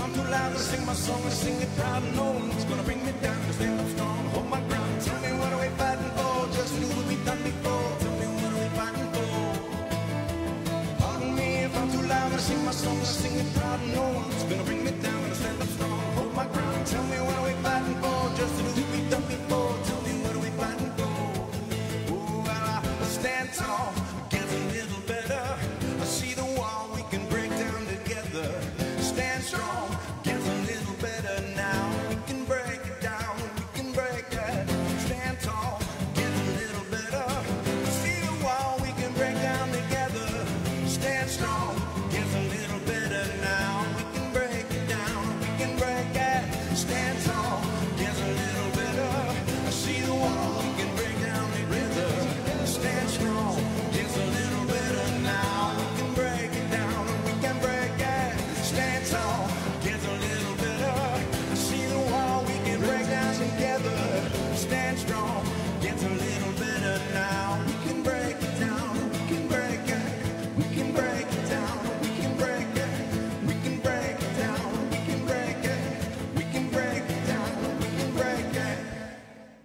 I'm too loud to sing my song and sing it proud. No one's gonna bring me down. To stand up strong, hold my ground. Tell me what are we fighting for? Just do what we've done before. Tell me what are we fighting for? Pardon me if I'm too loud to sing my song and sing it proud. No one's gonna bring me down. To stand up strong, hold my ground. Tell me what are we